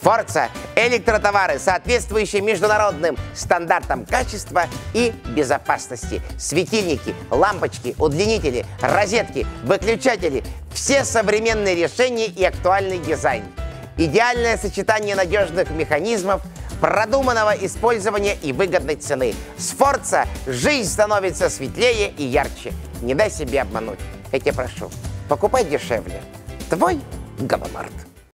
Forza – электротовары, соответствующие международным стандартам качества и безопасности. Светильники, лампочки, удлинители, розетки, выключатели – все современные решения и актуальный дизайн. Идеальное сочетание надежных механизмов, продуманного использования и выгодной цены. С Forza жизнь становится светлее и ярче. Не дай себе обмануть. Я тебя прошу, покупай дешевле. Твой Галомарт.